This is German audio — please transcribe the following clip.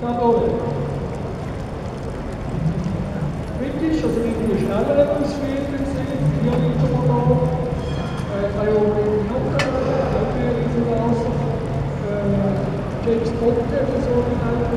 Jawohl. Kritisch, also mit einer schnelleren Ausführung gesehen, 4 Liter Motor, kann ja auch mit Knochen, auch mehr Liter Gas, James Bond oder so genannt.